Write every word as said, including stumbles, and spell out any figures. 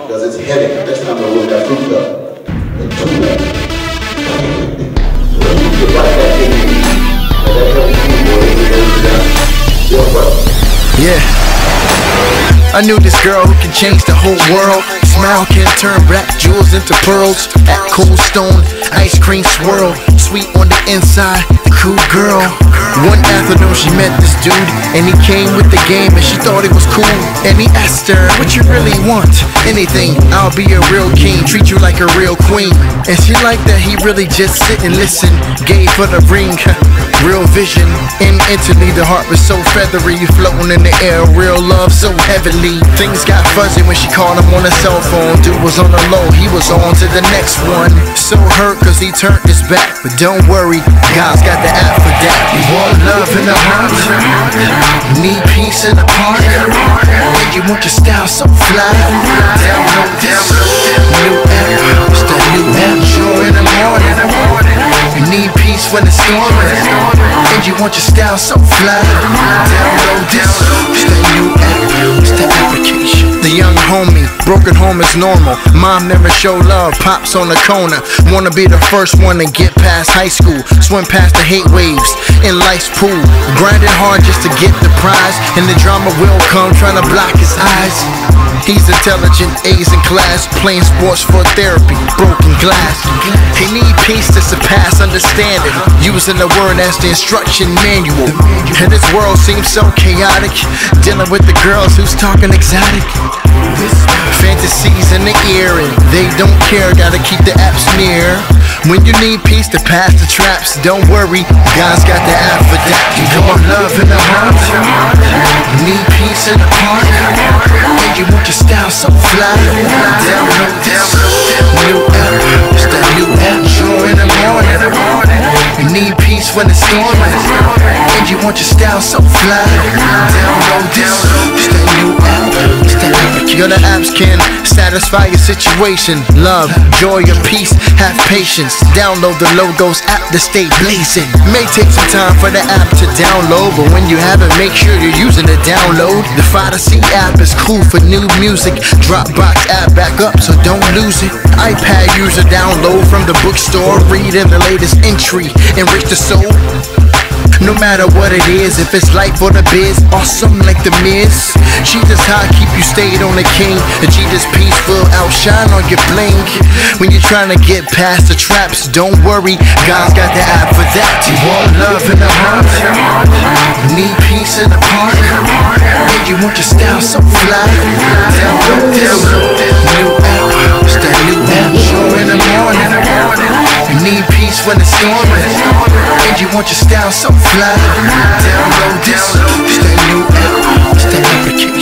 because it's heavy. Next time I roll that fruit up and tune up. When you get like that thing, that heavy food boy, it goes down. Your brother. Yeah. I knew this girl who can change the whole world. Smile can turn black jewels into pearls. At Cold Stone, ice cream swirl. Sweet on the inside, cool girl. One afternoon she met this dude, and he came with the game, and she thought it was cool. And he asked her, what you really want? Anything, I'll be a real king, treat you like a real queen. And she liked that he really just sit and listen. Gave her the ring, real vision. And instantly the heart was so feathery, floating in the air, real love so heavily. Things got fuzzy when she called him on a cell phone. Dude was on the low, he was on to the next one. So hurt cause he turned his back, but don't worry, God's got the app for that. You want love in the heart, you need peace in the park, and you want your style so fly. Download this new app, it's the new app. Joy in the morning, you need peace when it's storming, and you want your style so fly. Download this, it's the new app, it's the application. The young homie, broken home is normal. Mom never show love, pops on the corner. Wanna be the first one to get past high school, swim past the hate waves in life's pool. Grinding hard just to get the prize, and the drama will come trying to block his eyes. He's intelligent, A's in class, playing sports for therapy, broken glass. He need peace to surpass understanding, using the word as the instruction manual. And this world seems so chaotic, dealing with the girls who's talking exotic. Fantasies in the ear and they don't care, gotta keep the apps near. When you need peace to pass the traps, don't worry, God's got the app for that. You want love in the heart, you need peace in the park, and you want your style so fly. Download this new app, it's the new app. Joy in the morning, you need peace when it's storming, and you want your style so fly. Download this, it's the new app, it's the application. Yo, the apps can satisfy your situation. Love, joy, or peace, have patience. Download the Logos app to stay blazing. May take some time for the app to download, but when you have it, make sure you're using the download. The Phodacy app is cool for new music. Dropbox app back up, so don't lose it. iPad user download from the bookstore. Read in the latest entry, enrich the soul. No matter what it is, if it's life or the biz, awesome like the Miz. Jesus high, keep you stayed on the king. And Jesus peaceful, outshine on your bling. When you're trying to get past the traps, don't worry, God's got the app for that. You want love in the heart, you need peace in the park, and you want your style so fly. Download this new app, it's that new app. Joy in the morning, you need peace when it's storming, and you want your style so fly. Download this, it's that new app, it's that application.